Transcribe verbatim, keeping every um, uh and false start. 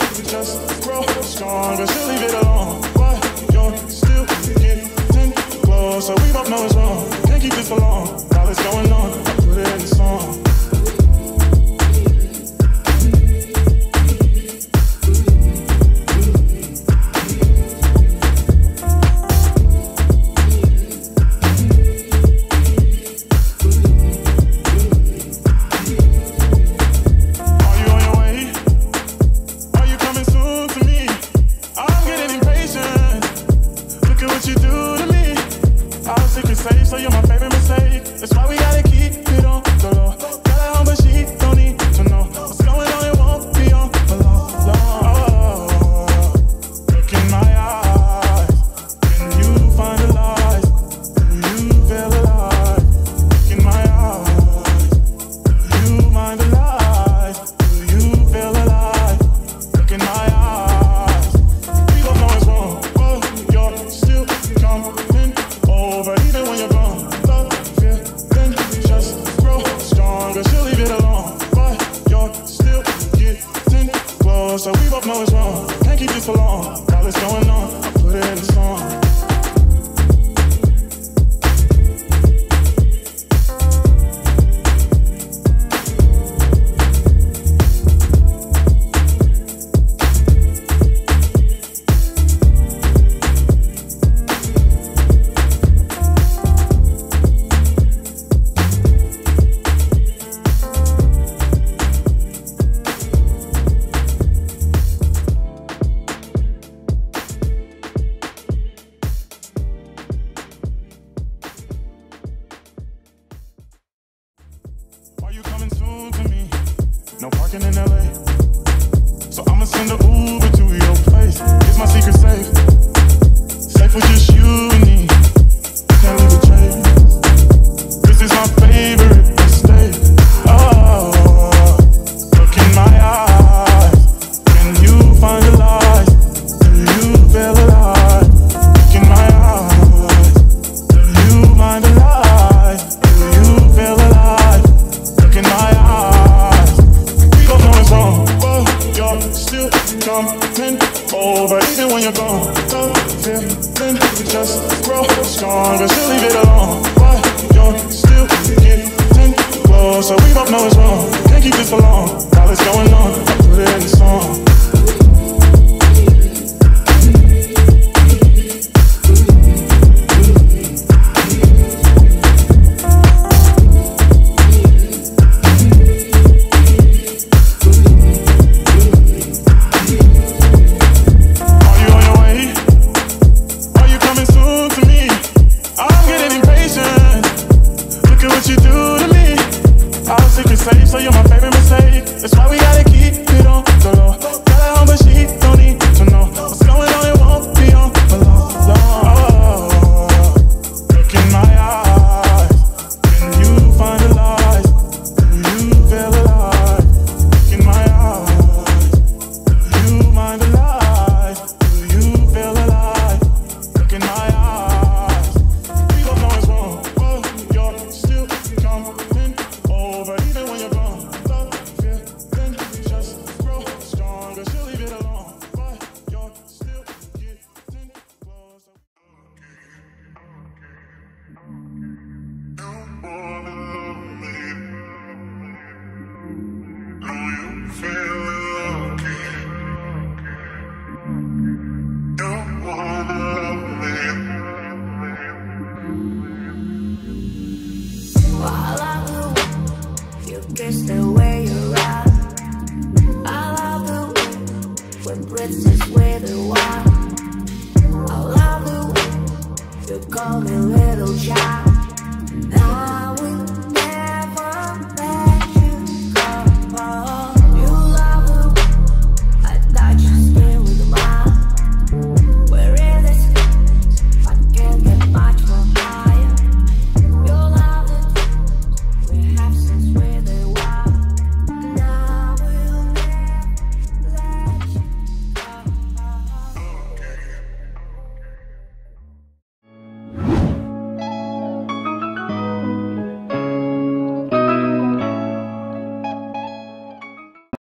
we just grow stronger. She'll leave it alone, but you're still getting close. So we both know it's wrong. Can't keep this for long. While it's going on, I put it in the song. So you're my favorite mistake. That's why we gotta keep it on the low. Got her home, but she don't need to know what's going on. It won't be on for long, long. Oh, look in my eyes. Can you find the lies? Do you feel alive? Look in my eyes. Do you mind the lies? Do you feel alive? Look in my eyes. We both know it's wrong, but you're still coming over, even when you're gone. She'll leave it alone, but you're still getting close. So we both know it's wrong. Can't keep this for long. While it's going on, I put it in the song. Are you coming soon to me? No parking in L A, so I'ma send an Uber to your place. Is my secret safe? Safe with just you and me. Can't leave a trace. This is my favorite mistake. Oh, look in my eyes. Can you find the lies? Do you feel alive? Look in my eyes. Do you mind the lies? Do you feel alive? Look in my eyes. We both know it's wrong, but you're still coming over, even when you're gone. The feeling we just grow stronger. She'll leave it alone, but you're still getting close. So we both know it's wrong. Can't keep this for long. While it's going on, I put it in the song. Safe, so you're my favorite mistake. That's why we gotta keep it on the low. Got her home, but she don't need to know what's going on. It won't be on for long, long. Oh, look in my eyes. Can you find the lies? Do you feel alive? Look in my eyes. Do you mind the lies? Do you feel alive? Look in my eyes. We both know it's wrong, but you're still coming over, even when you're gone. The feeling we just grow stronger. She'll leave it alone, but you're still getting closer. Don't wanna love me. Do you feel lucky? Don't wanna love me. All I do, you kiss the way you rock. All I do, when princess with the wine. All I do, you call me little child. Now